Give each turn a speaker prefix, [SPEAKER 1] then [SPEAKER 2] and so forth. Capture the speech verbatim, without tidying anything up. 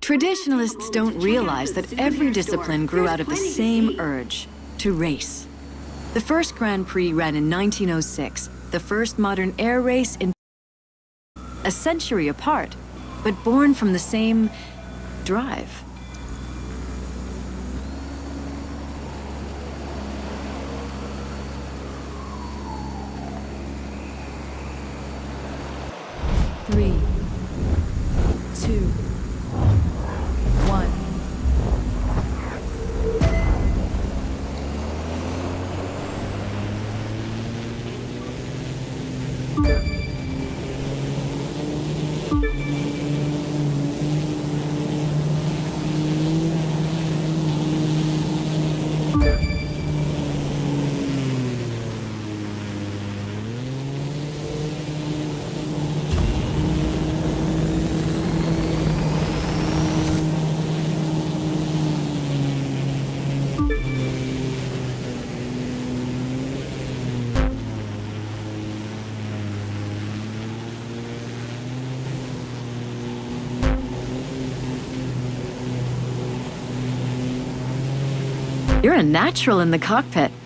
[SPEAKER 1] Traditionalists don't realize that every discipline grew out of the same urge, to race. The first Grand Prix ran in nineteen oh six, the first modern air race in a century apart, but born from the same drive. Three, two, one. You're a natural in the cockpit.